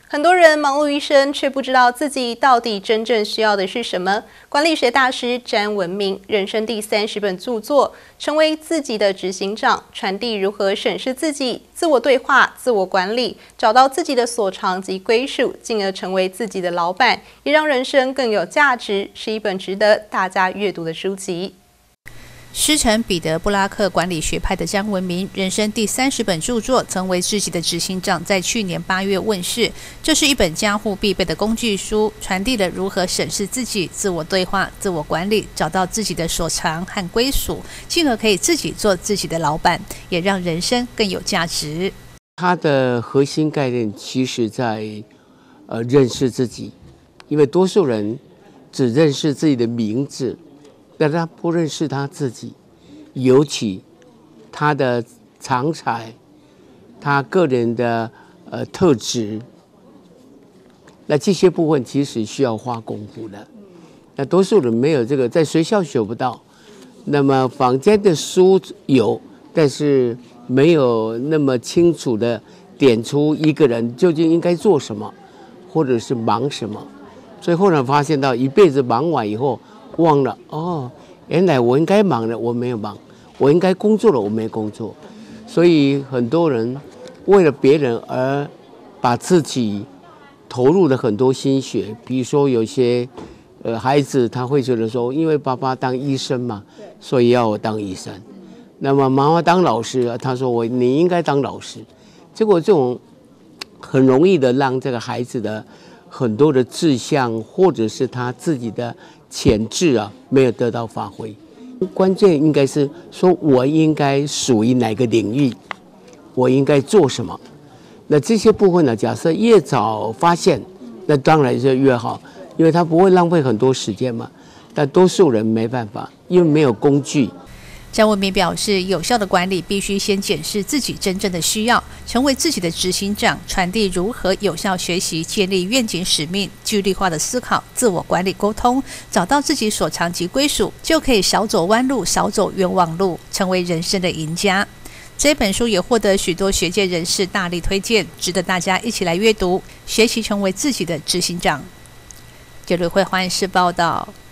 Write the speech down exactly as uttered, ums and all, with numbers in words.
很多人忙碌一生，却不知道自己到底真正需要的是什么。管理学大师詹文明人生第三十本著作，成为自己的执行长，传递如何审视自己、自我对话、自我管理，找到自己的所长及归属，进而成为自己的老板，也让人生更有价值，是一本值得大家阅读的书籍。 师承彼得·布拉克管理学派的詹文明，人生第三十本著作，成为自己的执行长，在去年八月问世。这是一本家户必备的工具书，传递了如何审视自己、自我对话、自我管理，找到自己的所长和归属，进而可以自己做自己的老板，也让人生更有价值。 它的核心概念其实在呃认识自己，因为多数人只认识自己的名字，但他不认识他自己，尤其他的长才，他个人的呃特质，那这些部分其实需要花功夫的。那多数人没有这个，在学校学不到，那么坊间的书有，但是没有那么清楚的点出一个人究竟应该做什么，或者是忙什么。所以后来发现到一辈子忙完以后，忘了哦，原来我应该忙了，我没有忙；我应该工作了，我没工作。所以很多人为了别人而把自己投入了很多心血。比如说有些呃孩子他会觉得说，因为爸爸当医生嘛，所以要我当医生。那么妈妈当老师，他说我你应该当老师。结果这种很容易的让这个孩子的很多的志向或者是他自己的潜质啊，没有得到发挥。关键应该是说，我应该属于哪个领域，我应该做什么。那这些部分呢，假设越早发现，那当然是越好，因为他不会浪费很多时间嘛。但多数人没办法，因为没有工具。 詹文明表示，有效的管理必须先检视自己真正的需要，成为自己的执行长，传递如何有效学习，建立愿景使命，具体化的思考，自我管理沟通，找到自己所长及归属，就可以少走弯路，少走冤枉路，成为人生的赢家。这本书也获得许多学界人士大力推荐，值得大家一起来阅读，学习成为自己的执行长。九六会环视报道。